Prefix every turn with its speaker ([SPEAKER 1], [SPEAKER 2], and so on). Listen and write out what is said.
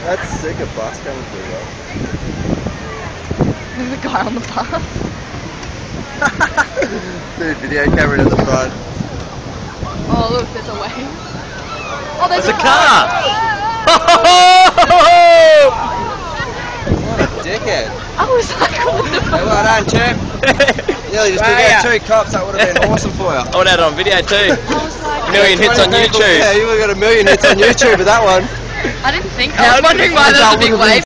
[SPEAKER 1] That's sick, a bus coming through, though.
[SPEAKER 2] There's a guy on the bus.
[SPEAKER 1] Dude, video camera to the front.
[SPEAKER 2] Oh look, there's a wave. Oh, there's
[SPEAKER 3] a car!
[SPEAKER 1] What a dickhead.
[SPEAKER 2] I was like, what the fuck?
[SPEAKER 1] Well done, champ. Nearly just took out 2 cops, that would have been awesome for you.
[SPEAKER 3] I would have had it on video too.
[SPEAKER 2] I was like,
[SPEAKER 3] Million hits on YouTube.
[SPEAKER 1] Yeah, you would have got a million hits on YouTube with that one.
[SPEAKER 2] I didn't think. I was wondering why there's a big wave.